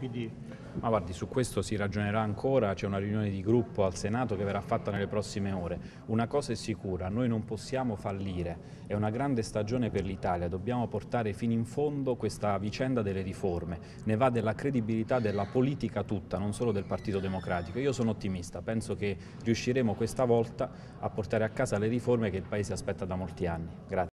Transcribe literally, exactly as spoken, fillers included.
P D? Ma guardi, su questo si ragionerà ancora, c'è una riunione di gruppo al Senato che verrà fatta nelle prossime ore. Una cosa è sicura, noi non possiamo fallire, è una grande stagione per l'Italia, dobbiamo portare fino in fondo questa vicenda delle riforme, ne va della credibilità della politica tutta, non solo del Partito Democratico. Io sono ottimista, penso che riusciremo questa volta a portare a casa le riforme che il Paese aspetta da molti anni. Grazie.